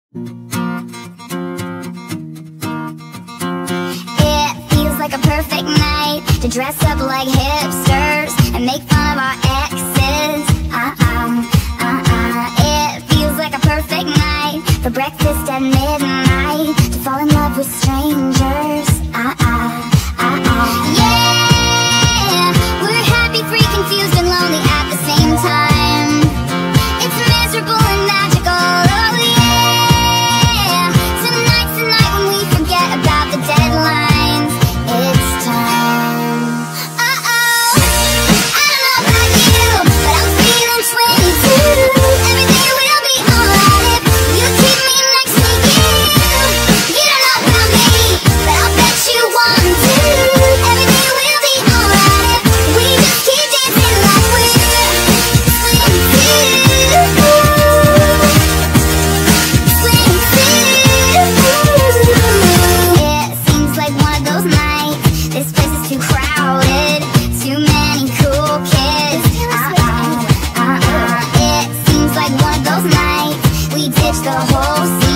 It feels like a perfect night to dress up like hipsters and make fun of our exes. It feels like a perfect night for breakfast at midnight, to fall in love with strangers. Yeah, we're happy, free, confused, and lonely at the same time. It's miserable and magical, oh yeah. Tonight's the night when we forget about the deadlines. It's time. I don't know about you, but I'm feeling 22. Everything will be alright if you keep me next to you. You don't know about me, but I'll bet you want to. Everything will be alright if we just keep dancing like we're 22. It seems like one of those nights. This place is too crowded, too many cool kids. It seems like one of those nights we ditch the whole city.